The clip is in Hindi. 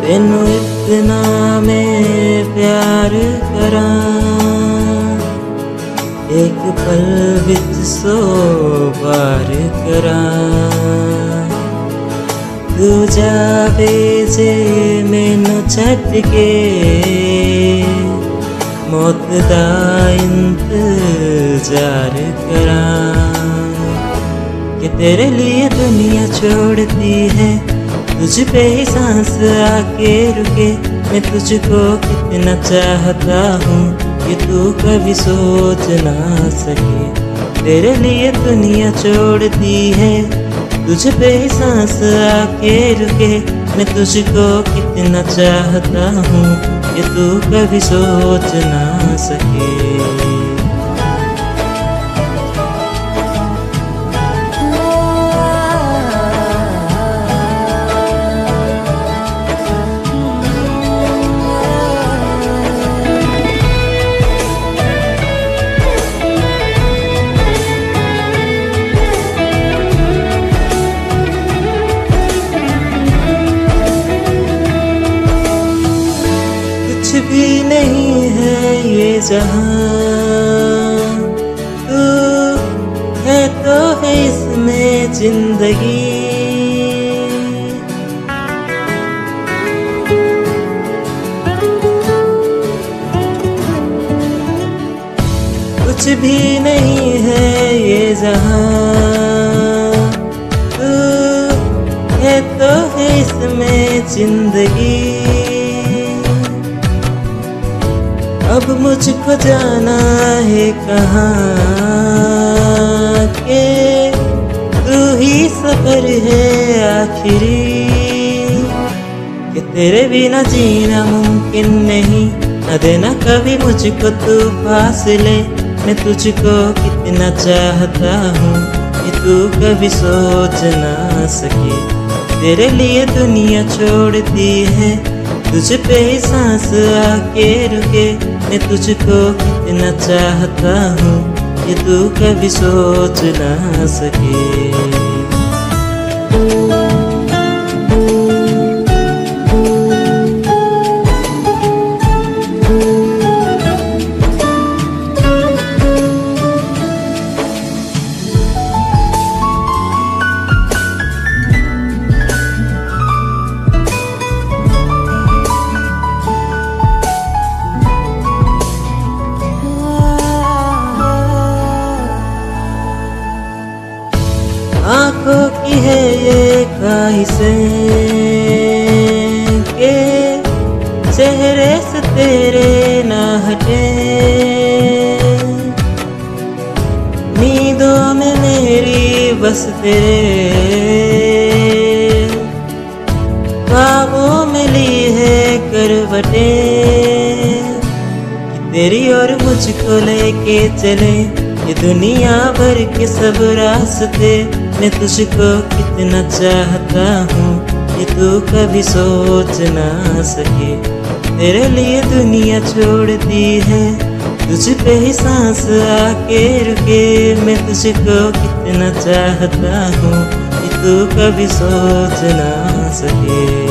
तेनू इतना मैं प्यार करा, एक पल विच 100 बार करा। तू जावे जे मैनू छड्ड के, मौत दा इंतजार करा। कि तेरे लिए दुनिया छोड़ती है, तुझ पे ही सांस आके रुके। मैं तुझको कितना चाहता हूँ कि तू कभी सोच ना सके। तेरे लिए दुनिया छोड़ती है, तुझ पे ही सांस आके रुके। मैं तुझको कितना चाहता हूँ कि तू कभी सोच ना सके। कुछ भी नहीं है ये जहां, तू है तो है इसमें जिंदगी। कुछ भी नहीं है ये जहां, तू है तो है इसमें जिंदगी। अब मुझको जाना है कहाँ के, तू ही सफर है आखिरी। कि तेरे बिना जीना मुमकिन नहीं, न देना कभी मुझको तू फासले। मैं तुझको कितना चाहता हूँ कि तू कभी सोच ना सके। तेरे लिए दुनिया छोड़ती है, तुझ पे ही सांस आके रुके। मैं तुझको कितना चाहता हूँ कि तू कभी सोच ना सके। आँखों की है ये ख्वाहिशें के चेहरे से तेरे ना हटे। नींदों में मेरी बस तेरे, ख्वाबों में ली है करवटें। तेरी और मुझको लेके चले ये दुनिया भर के सब रास्ते। मैं तुझको कितना चाहता हूँ कि तू कभी सोच ना सके। तेरे लिए दुनिया छोड़ती है, तुझ पे ही सांस आके रुके। मैं तुझको कितना चाहता हूँ कि तू कभी सोच ना सके।